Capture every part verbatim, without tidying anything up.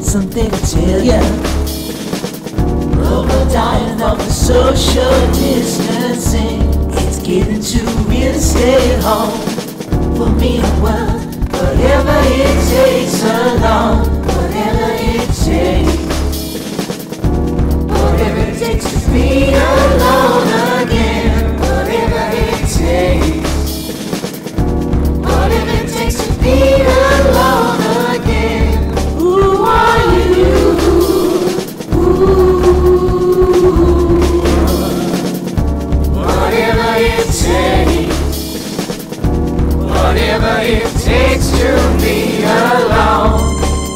something to tell ya. We're dying of the social distancing. It's getting too real to stay at home. For me, well, whatever it takes alone, whatever it takes, whatever it takes to be alone again, whatever it takes, whatever it takes to be alone again. Who are you? Ooh, whatever it takes, whatever it takes to be alone.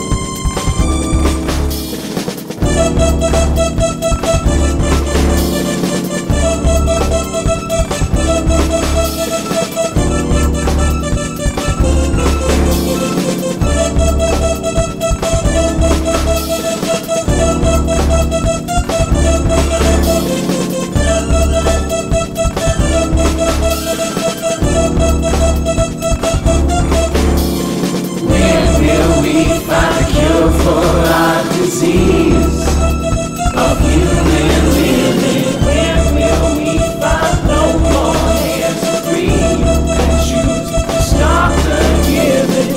Disease of human living. When will we find no more hands to breathe and choose to stop the giving?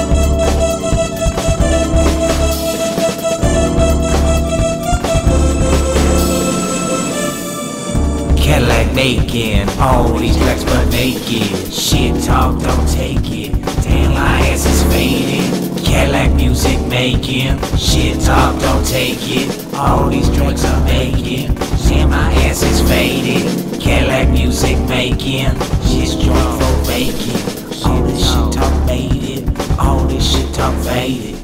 Cadillac making all these tracks but naked. Shit talk, don't take it. Damn, my ass is faded. Cadillac music making, shit talk, don't take it. All these drugs I'm making, damn, my ass is faded. Cadillac music making, shit's drunk for bacon. All this shit talk faded, all this shit talk faded.